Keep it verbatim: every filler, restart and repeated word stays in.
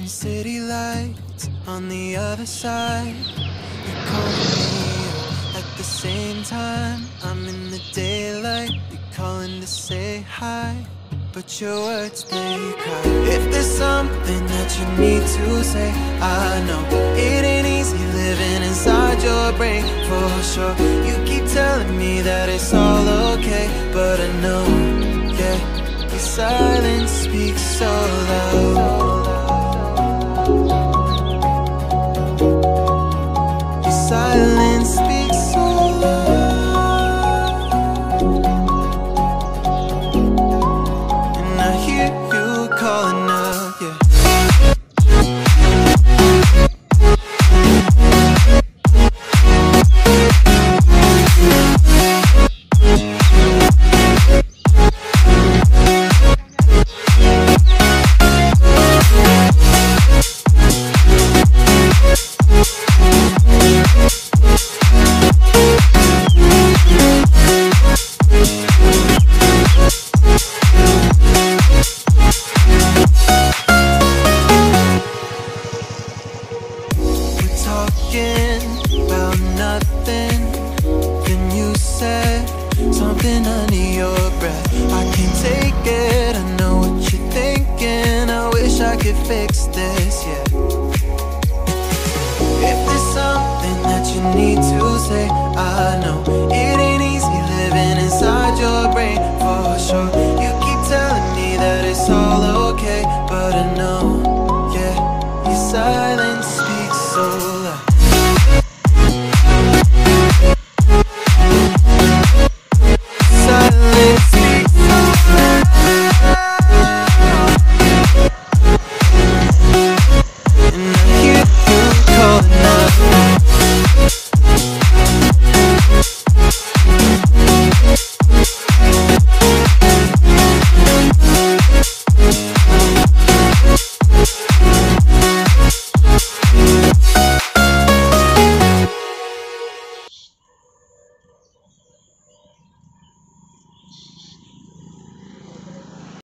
your city lights on the other side. You're calling me up at the same time. I'm in the daylight, you're calling to say hi, but your words, they cry. If there's something that you need to say, I know it ain't easy living inside your brain, for sure. You keep telling me that it's all okay, but I know, yeah, your silence speaks so loud.